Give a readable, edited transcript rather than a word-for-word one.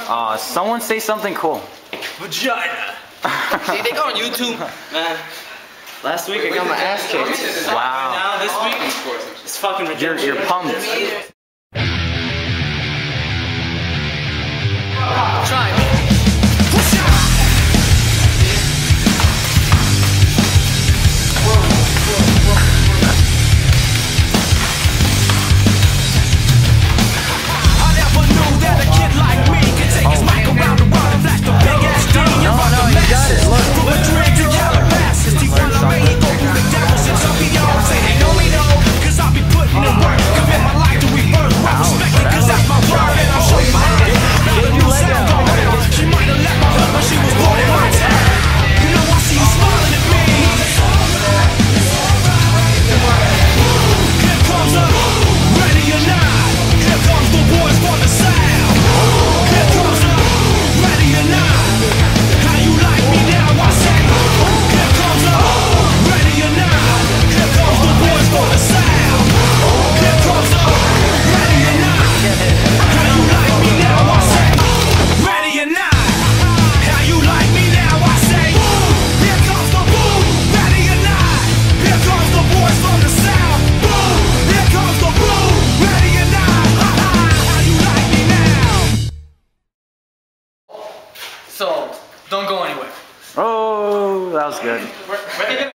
Someone say something cool. Vagina. See, they go on YouTube, man. Last week I got my ass kicked. Wow. Now this week, it's fucking ridiculous. You're pumped. Try me. So, don't go anywhere. Oh, that was good.